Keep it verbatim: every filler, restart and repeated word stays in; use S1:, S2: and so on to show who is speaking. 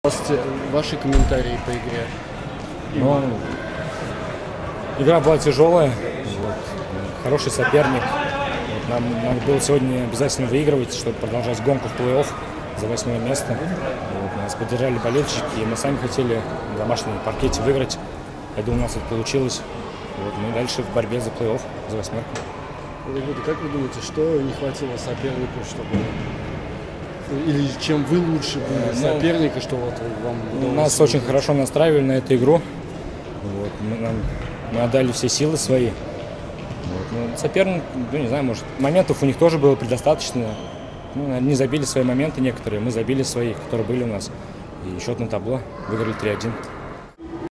S1: Ваши комментарии по игре?
S2: Ну, игра была тяжелая, вот, хороший соперник. Вот, нам надо было сегодня обязательно выигрывать, чтобы продолжать гонку в плей-офф за восьмое место. Вот, нас поддержали болельщики, и мы сами хотели на домашнем паркете выиграть. Я думаю, у нас это получилось. Вот, мы дальше в борьбе за плей-офф, за восьмерку.
S1: Как вы думаете, что не хватило сопернику, чтобы... Или чем вы лучше были ну, соперника, что вот вам удалось?
S2: Нас очень хорошо настраивали на эту игру. Вот, мы, нам, мы отдали все силы свои. Вот, ну, соперник, ну не знаю, может, моментов у них тоже было предостаточно. Ну, они забили свои моменты некоторые, мы забили свои, которые были у нас. И счет на табло, выиграли три один.